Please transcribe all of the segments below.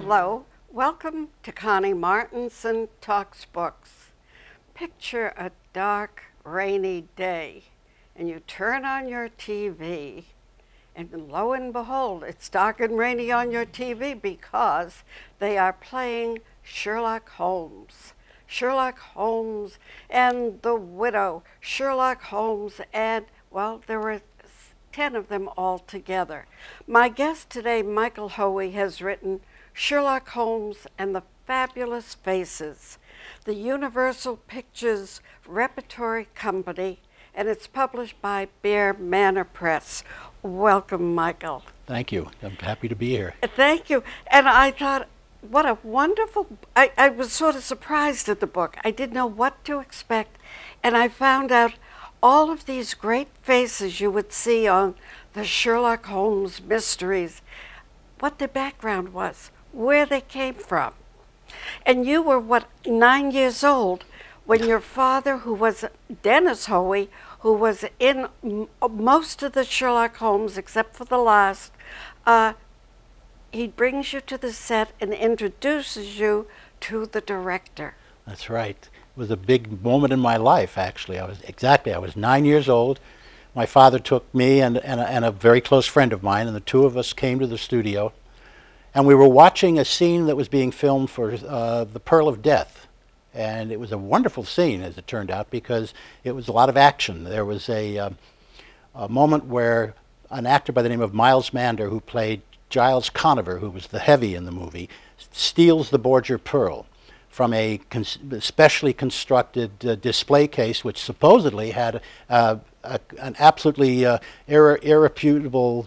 Hello, welcome to Connie Martinson Talks Books. Picture a dark, rainy day, and you turn on your TV, and lo and behold, it's dark and rainy on your TV because they are playing Sherlock Holmes. Sherlock Holmes and the Widow, Sherlock Holmes, and, well, there were 10 of them all together. My guest today, Michael Hoey, has written Sherlock Holmes and the Fabulous Faces, the Universal Pictures Repertory Company, and it's published by Bear Manor Press. Welcome, Michael. Thank you. I'm happy to be here. Thank you. And I thought, what a wonderful, I was sort of surprised at the book. I didn't know what to expect, and I found out all of these great faces you would see on the Sherlock Holmes mysteries, what their background was, where they came from. And you were, what, 9 years old when your father, who was Dennis Hoey, who was in most of the Sherlock Holmes except for the last, he brings you to the set and introduces you to the director. That's right. It was a big moment in my life, actually. I was 9 years old. My father took me and a very close friend of mine, and the two of us came to the studio. And we were watching a scene that was being filmed for The Pearl of Death. And it was a wonderful scene, as it turned out, because it was a lot of action. There was a moment where an actor by the name of Miles Mander, who played Giles Conover, who was the heavy in the movie, steals the Borgia Pearl from a specially constructed display case, which supposedly had an absolutely irrefutable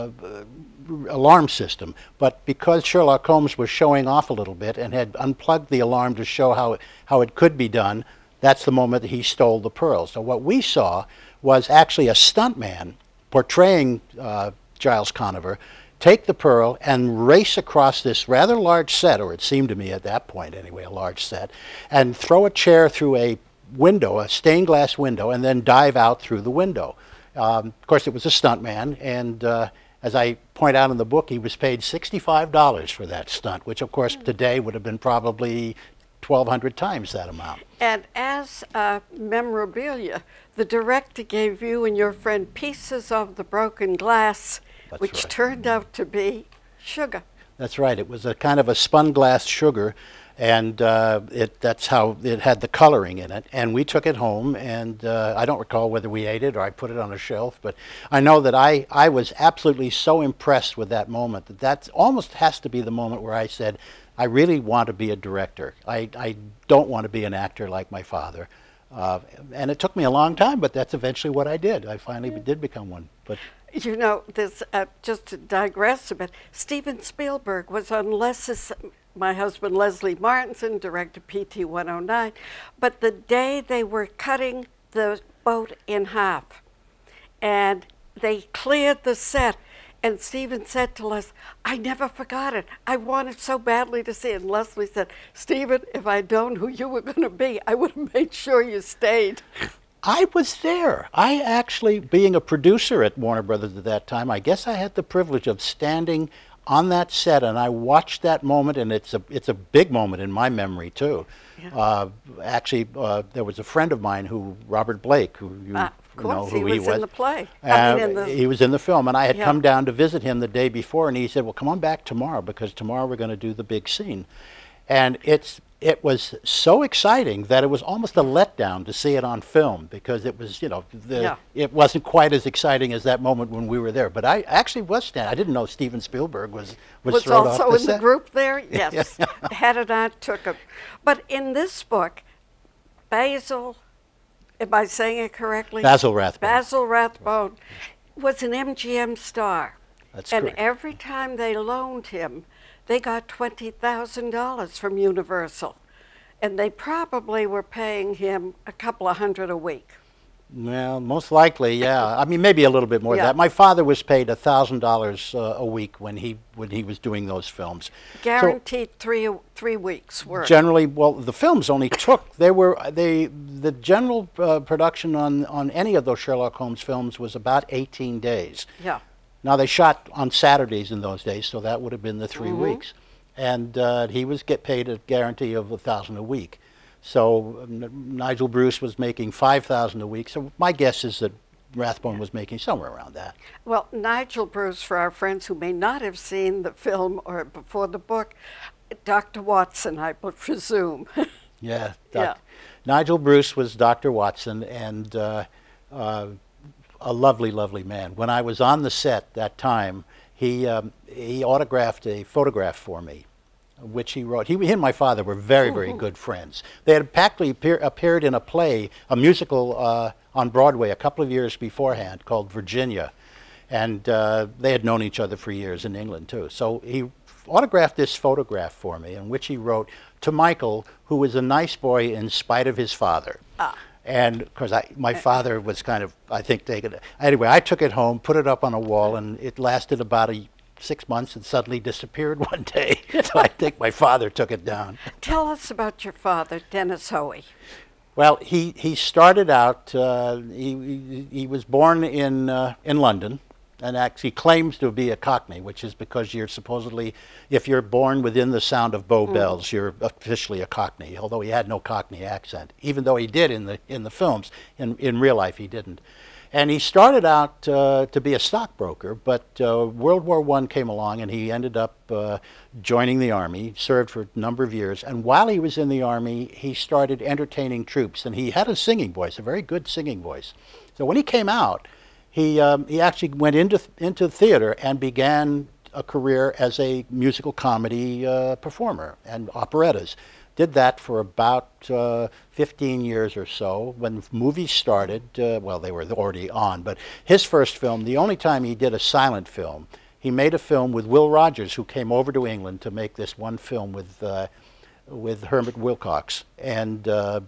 alarm system. But because Sherlock Holmes was showing off a little bit and had unplugged the alarm to show how it could be done, that's the moment that he stole the pearl. So what we saw was actually a stuntman portraying Giles Conover take the pearl and race across this rather large set, or it seemed to me at that point anyway, a large set, and throw a chair through a window, a stained glass window, and then dive out through the window. Of course, it was a stuntman, and as I point out in the book, he was paid $65 for that stunt, which of course today would have been probably 1,200 times that amount. And as memorabilia, the director gave you and your friend pieces of the broken glass, which turned out to be sugar. That's right. It was a kind of a spun glass sugar, and that's how it had the coloring in it. And we took it home, and I don't recall whether we ate it or I put it on a shelf, but I know that I was absolutely so impressed with that moment that almost has to be the moment where I said, I really want to be a director. I don't want to be an actor like my father. And it took me a long time, but that's eventually what I did. I finally did become one. But you know, this, just to digress a bit, Steven Spielberg was on my husband Leslie Martinson directed PT 109, but the day they were cutting the boat in half, and they cleared the set, and Steven said to Les, I never forgot it. I wanted so badly to see it. And Leslie said, Steven, if I'd known who you were going to be, I would have made sure you stayed. I was there. I actually, being a producer at Warner Brothers at that time, I guess I had the privilege of standing on that set, and I watched that moment, and it's a big moment in my memory too. Yeah. Actually, there was a friend of mine, Robert Blake, who you know who he was. He was in the play. He was in the film, and I had come down to visit him the day before, and he said, well, come on back tomorrow, because tomorrow we're going to do the big scene. And it was so exciting that it was almost a letdown to see it on film, because it was, it wasn't quite as exciting as that moment when we were there. But I actually was standing. I didn't know Steven Spielberg was thrown off the set. Was also in the group there? Yes. Had it not took him. But in this book, Basil, am I saying it correctly? Basil Rathbone. Basil Rathbone was an MGM star. That's correct. And every time they loaned him, they got $20,000 from Universal, and they probably were paying him a couple of $100 a week. Well, most likely, yeah. I mean, maybe a little bit more than that. My father was paid $1,000 a week when he was doing those films. Guaranteed so, three weeks worth. Generally, well, the films only took. The general production on any of those Sherlock Holmes films was about 18 days. Yeah. Now, they shot on Saturdays in those days, so that would have been the 3 weeks. and he was get paid a guarantee of $1,000 a week. So Nigel Bruce was making $5,000 a week. So my guess is that Rathbone was making somewhere around that. Well, Nigel Bruce, for our friends who may not have seen the film or before the book, Dr. Watson, I would presume. Yeah, Yeah. Nigel Bruce was Dr. Watson, and a lovely, lovely man. When I was on the set that time, he autographed a photograph for me, which he wrote. He and my father were very, very good friends. They had practically appeared in a play, a musical on Broadway a couple of years beforehand called Virginia, and they had known each other for years in England too. So he autographed this photograph for me, in which he wrote, "To Michael, who is a nice boy in spite of his father." Ah. And because my father was kind of, I think, taken. Anyway, I took it home, put it up on a wall, and it lasted about 6 months and suddenly disappeared one day. So I think my father took it down. Tell us about your father, Dennis Hoey. Well, he started out. He was born in London, and actually claims to be a Cockney, which is because you're supposedly, if you're born within the sound of Bow Bells, you're officially a Cockney. Although he had no Cockney accent, even though he did in the films. In real life, he didn't. And he started out to be a stockbroker, but World War I came along, and he ended up joining the Army. He served for a number of years, and while he was in the Army, he started entertaining troops, and he had a singing voice, a very good singing voice. So when he came out, he actually went into theater and began a career as a musical comedy performer and operettas. Did that for about 15 years or so. When movies started, well, they were already on, but his first film, the only time he did a silent film, he made a film with Will Rogers, who came over to England to make this one film with Herbert Wilcox. And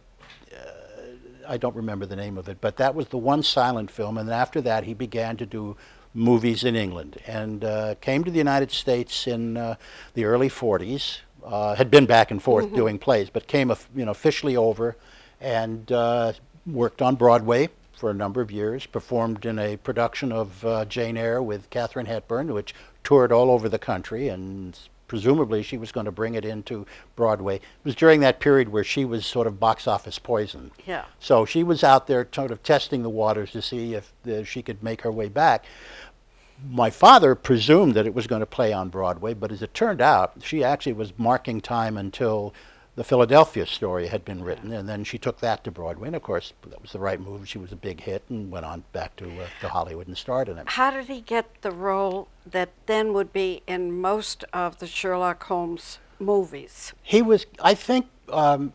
I don't remember the name of it, but that was the one silent film, and after that he began to do movies in England, and came to the United States in the early 40s, had been back and forth doing plays, but came officially over and worked on Broadway for a number of years, performed in a production of Jane Eyre with Katharine Hepburn, which toured all over the country, and presumably she was going to bring it into Broadway. It was during that period where she was sort of box office poison. Yeah. So she was out there sort of testing the waters to see if she could make her way back. My father presumed that it was going to play on Broadway, but as it turned out, she actually was marking time until the Philadelphia story had been written, and then she took that to Broadway, and of course that was the right move. She was a big hit and went on back to Hollywood and starred in it. How did he get the role that then would be in most of the Sherlock Holmes movies? He was, I think, I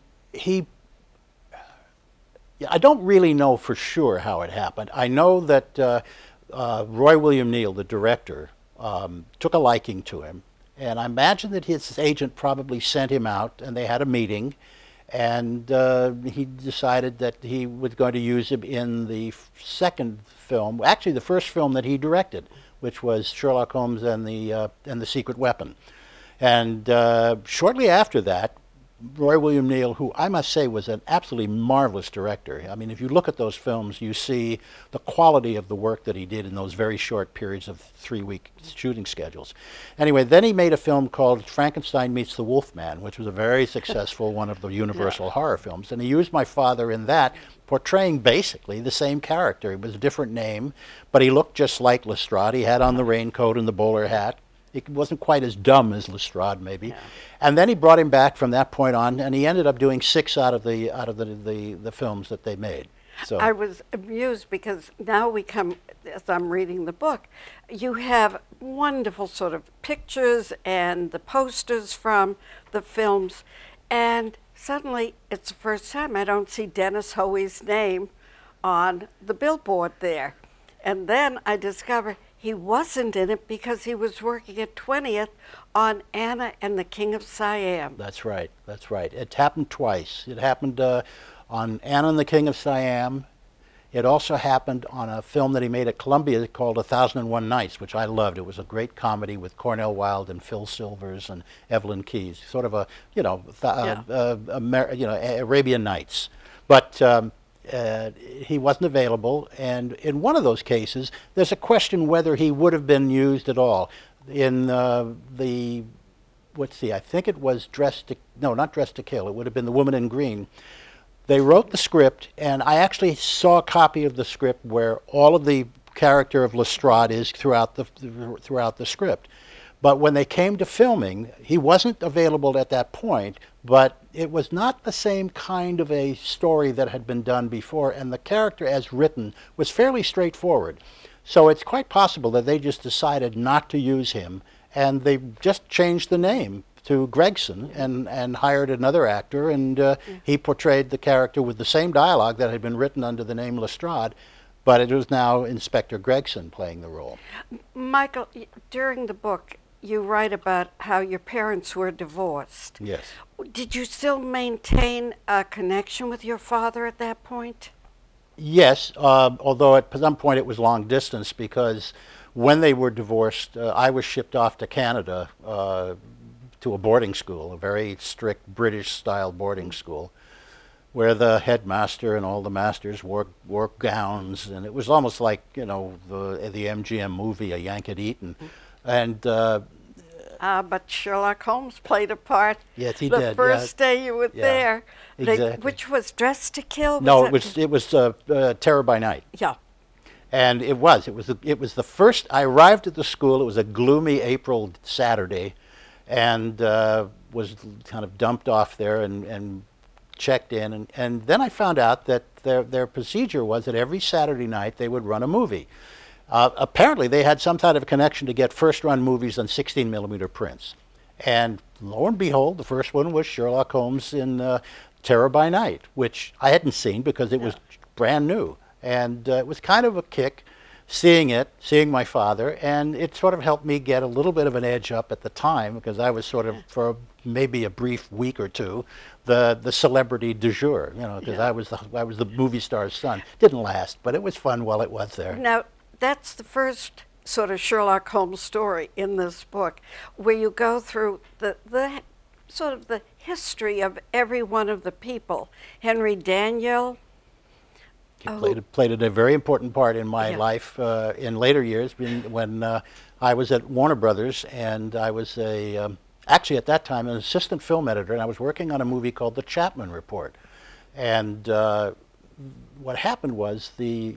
don't really know for sure how it happened. I know that Roy William Neill, the director, took a liking to him. And I imagine that his agent probably sent him out, and they had a meeting, and he decided that he was going to use him in the second film, actually the first film that he directed, which was Sherlock Holmes and the Secret Weapon. And shortly after that, Roy William Neill, who I must say was an absolutely marvelous director. I mean, if you look at those films, you see the quality of the work that he did in those very short periods of 3-week shooting schedules. Anyway, then he made a film called Frankenstein Meets the Wolfman, which was a very successful one of the Universal horror films. And he used my father in that, portraying basically the same character. It was a different name, but he looked just like Lestrade. He had on the raincoat and the bowler hat. He wasn't quite as dumb as Lestrade, maybe. Yeah. And then he brought him back from that point on, and he ended up doing 6 out of the films that they made. So I was amused because now we come, as I'm reading the book, you have wonderful sort of pictures and the posters from the films, and suddenly it's the first time I don't see Dennis Hoey's name on the billboard there. And then I discover he wasn't in it because he was working at 20th on Anna and the King of Siam. That's right. That's right. It happened twice. It happened on Anna and the King of Siam. It also happened on a film that he made at Columbia called 1001 Nights, which I loved. It was a great comedy with Cornel Wilde and Phil Silvers and Evelyn Keyes, sort of a Arabian Nights. But he wasn't available, and in one of those cases, there's a question whether he would have been used at all. In the let's see, I think it was no, not Dressed to Kill. It would have been The Woman in Green. They wrote the script, and I actually saw a copy of the script where all of the character of Lestrade is throughout the script. But when they came to filming, he wasn't available at that point, but it was not the same kind of a story that had been done before, and the character as written was fairly straightforward. So it's quite possible that they just decided not to use him, and they just changed the name to Gregson and hired another actor, and he portrayed the character with the same dialogue that had been written under the name Lestrade, but it was now Inspector Gregson playing the role. Michael, during the book, you write about how your parents were divorced. Yes. Did you still maintain a connection with your father at that point? Yes, although at some point it was long distance, because when they were divorced, I was shipped off to Canada to a boarding school, a very strict British-style boarding school, where the headmaster and all the masters wore gowns, and it was almost like, you know, the MGM movie, A Yank at Eton. And but Sherlock Holmes played a part. Yes, he did. The first day you were there, exactly. Which was Dressed to Kill. No, it was Terror by Night. Yeah. And it was the first. I arrived at the school. It was a gloomy April Saturday, and was kind of dumped off there and checked in, and then I found out that their procedure was that every Saturday night they would run a movie. Apparently, they had some kind of a connection to get first-run movies on 16mm prints. And lo and behold, the first one was Sherlock Holmes in Terror by Night, which I hadn't seen because it was brand new. And it was kind of a kick seeing my father, and it sort of helped me get a little bit of an edge up at the time, because I was sort of, for maybe a brief week or two, the celebrity du jour, you know, because I was the movie star's son. Didn't last, but it was fun while it was there. Now, that's the first sort of Sherlock Holmes story in this book, where you go through the sort of the history of every one of the people. Henry Daniell. He played a very important part in my life in later years, when I was at Warner Brothers, and I was actually at that time an assistant film editor, and I was working on a movie called The Chapman Report. And what happened was the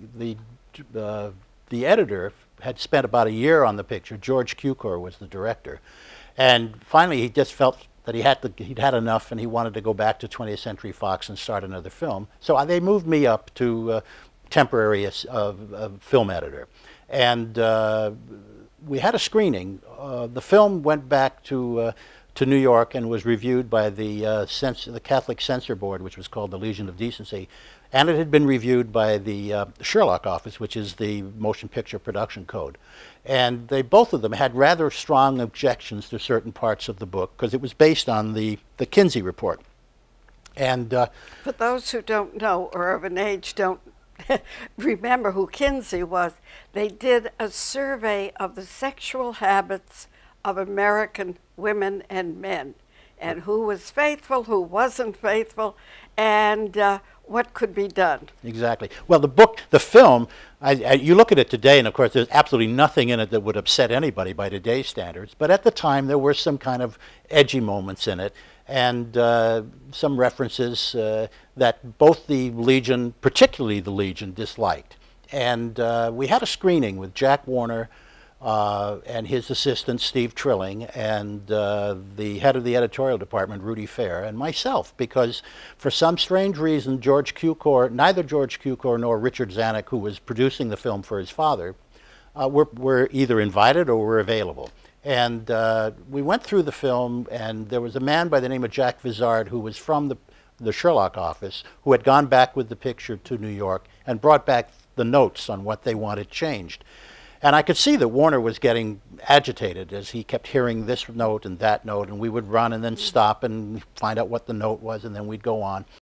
editor had spent about a year on the picture. George Cukor was the director, and finally he just felt that he'd had enough, and he wanted to go back to 20th Century Fox and start another film. So they moved me up to temporary film editor, and we had a screening. The film went back to New York and was reviewed by the Catholic Censor Board, which was called the Legion of Decency. And it had been reviewed by the Sherlock Office, which is the Motion Picture Production Code. And both of them had rather strong objections to certain parts of the book, because it was based on the Kinsey Report. And for those who don't know, or of an age don't remember who Kinsey was, they did a survey of the sexual habits of American women and men, and who was faithful, who wasn't faithful, and what could be done. Exactly. Well, the film, you look at it today, and of course there's absolutely nothing in it that would upset anybody by today's standards, but at the time there were some kind of edgy moments in it, and some references that both the Legion, particularly the Legion, disliked. And we had a screening with Jack Warner and his assistant, Steve Trilling, and the head of the editorial department, Rudy Fair, and myself, because for some strange reason, neither George Cukor nor Richard Zanuck, who was producing the film for his father, were either invited or were available. And we went through the film, and there was a man by the name of Jack Vizard, who was from the Sherlock office, who had gone back with the picture to New York and brought back the notes on what they wanted changed. And I could see that Warner was getting agitated as he kept hearing this note and that note, and we would run and then stop and find out what the note was, and then we'd go on.